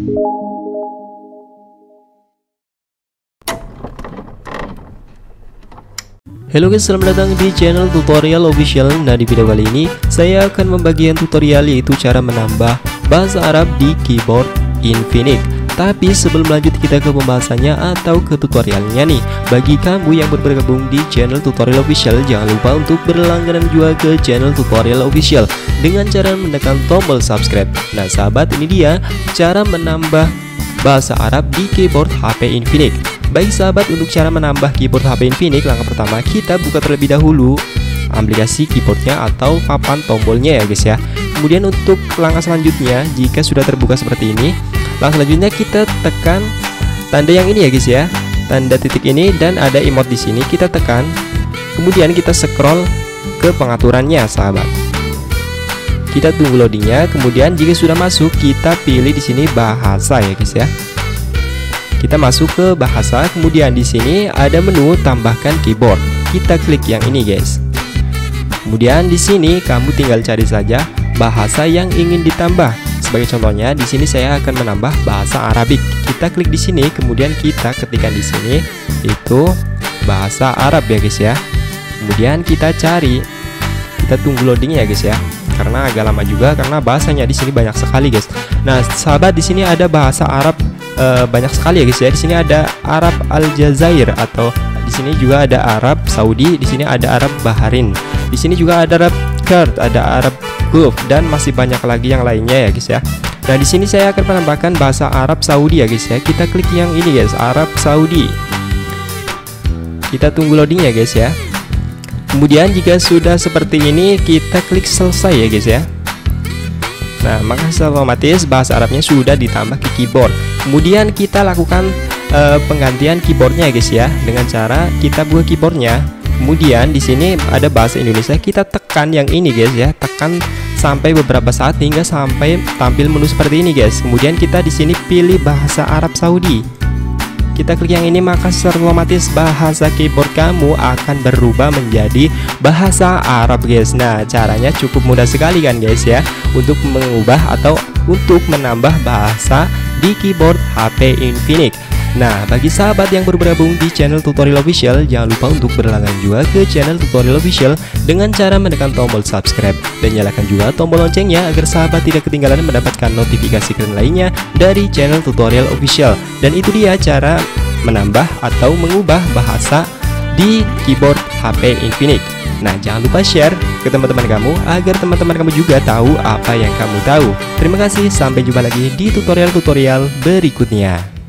Halo guys, selamat datang di channel tutorial official. Nah, di video kali ini saya akan membagikan tutorial yaitu cara menambah bahasa Arab di keyboard Infinix. Tapi sebelum lanjut kita ke pembahasannya atau ke tutorialnya nih, bagi kamu yang baru bergabung di channel tutorial official, jangan lupa untuk berlangganan juga ke channel tutorial official dengan cara menekan tombol subscribe. Nah sahabat, ini dia cara menambah bahasa Arab di keyboard HP Infinix. Baik sahabat, untuk cara menambah keyboard HP Infinix, langkah pertama kita buka terlebih dahulu aplikasi keyboardnya atau papan tombolnya ya guys ya. Kemudian untuk langkah selanjutnya, jika sudah terbuka seperti ini, langkah selanjutnya kita tekan tanda yang ini ya guys ya, tanda titik ini, dan ada emot di sini kita tekan. Kemudian kita scroll ke pengaturannya sahabat. Kita tunggu loadingnya. Kemudian jika sudah masuk, kita pilih di sini bahasa ya guys ya. Kita masuk ke bahasa, kemudian di sini ada menu tambahkan keyboard. Kita klik yang ini guys. Kemudian di sini kamu tinggal cari saja bahasa yang ingin ditambah. Sebagai contohnya, di sini saya akan menambah bahasa Arabik. Kita klik di sini, kemudian kita ketikkan di sini itu bahasa Arab ya guys ya. Kemudian kita cari, kita tunggu loading ya guys ya, karena agak lama juga karena bahasanya di sini banyak sekali guys. Nah sahabat, di sini ada bahasa Arab banyak sekali ya guys ya. Di sini ada Arab Aljazair, atau di sini juga ada Arab Saudi, di sini ada Arab Bahrain, di sini juga ada Arab Kurd, ada Arab Gulf, dan masih banyak lagi yang lainnya ya guys ya. Nah di sini saya akan menambahkan bahasa Arab Saudi ya guys ya. Kita klik yang ini guys, Arab Saudi. Kita tunggu loading ya guys ya. Kemudian jika sudah seperti ini, kita klik selesai ya guys ya. Nah maka otomatis bahasa Arabnya sudah ditambah ke keyboard. Kemudian kita lakukan penggantian keyboardnya ya guys ya, dengan cara kita buka keyboardnya. Kemudian di sini ada bahasa Indonesia, kita tekan yang ini guys ya, tekan sampai beberapa saat hingga sampai tampil menu seperti ini guys. Kemudian kita di sini pilih bahasa Arab Saudi. Kita klik yang ini, maka secara otomatis bahasa keyboard kamu akan berubah menjadi bahasa Arab guys. Nah caranya cukup mudah sekali kan guys ya, untuk mengubah atau untuk menambah bahasa di keyboard HP Infinix. Nah bagi sahabat yang baru bergabung di channel tutorial official, jangan lupa untuk berlangganan juga ke channel tutorial official dengan cara menekan tombol subscribe dan nyalakan juga tombol loncengnya agar sahabat tidak ketinggalan mendapatkan notifikasi keren lainnya dari channel tutorial official. Dan itu dia cara menambah atau mengubah bahasa di keyboard HP Infinix. Nah jangan lupa share ke teman-teman kamu agar teman-teman kamu juga tahu apa yang kamu tahu. Terima kasih, sampai jumpa lagi di tutorial-tutorial berikutnya.